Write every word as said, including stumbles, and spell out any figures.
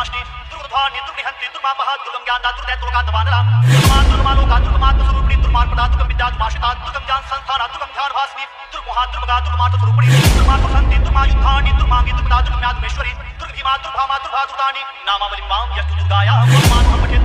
दुर्नाशनी दुर्गधान्य दुर्निहंति दुर्मापः दुर्गम ज्ञान दुर्दय दुर्गा दवानला दुर्मान दुर्मालोका दुर्गमात्म स्वरूपिणी दुर्मान प्रदा दुर्गम विद्या दुर्माशिता दुर्गम ज्ञान संस्थाना दुर्गम ध्यान भासनी दुर्मोहा दुर्मगा दुर्मार्थ स्वरूपिणी दुर्मार्थ संति दुर्मायुद्धानि दुर्मांगी दुर्गदा दुर्गम्या दुर्मेश्वरी दुर्गभीमा दुर्भामा दुर्भा दुर्गानि नामावलिं मां यस्तु दुर्गाया